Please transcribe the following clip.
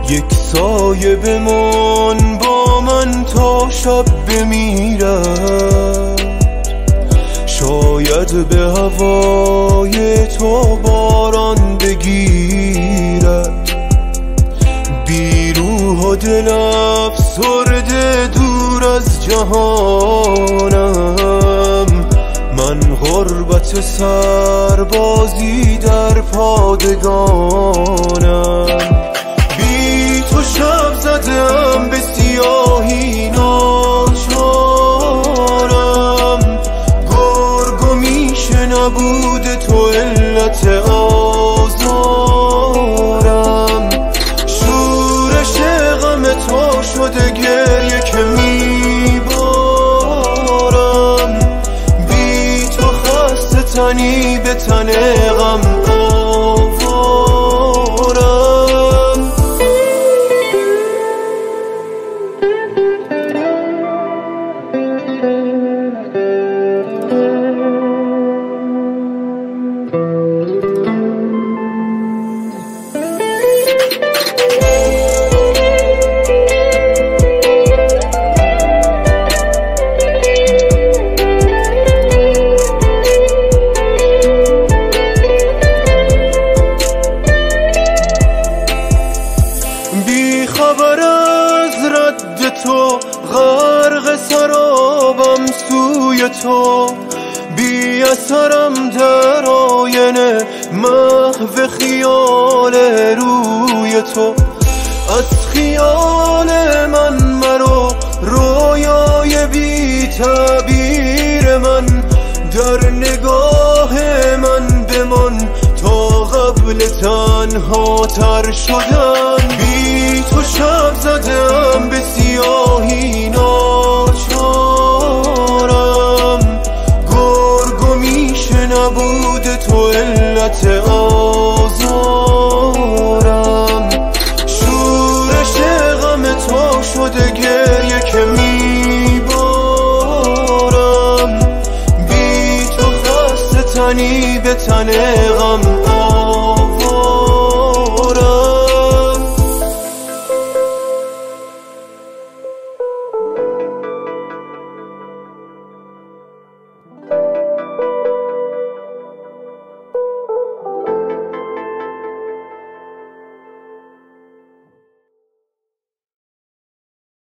یک سایه بمان با من تا شب بمیرد، شاید به هوای تو باران بگیرد. بی روح و دل افسرده دور از جهانم، من غربت سربازی در پادگانم. بی تو شب زدم به سیاهی ناچارم، گرگ و میشه نبود تو علت آزارم. شورش غم تو شده گریه که میبارم، بی تو خسته تنی به تن غم آوارم. بی خبر از رد تو غرق سرابم سوی تو، بی اثرم در آینه محو خیال روی تو. از خیال من مرو رویای بی تعبیر من، در نگاه من بمان تا قبل تنها تر شدن. بی تو شب زدم به سیاهی ناچارم، گرگ و میشه نبود تو علت آزارم. شورش غم تو شده گریه که میبارم، بی تو خسته تنی به تن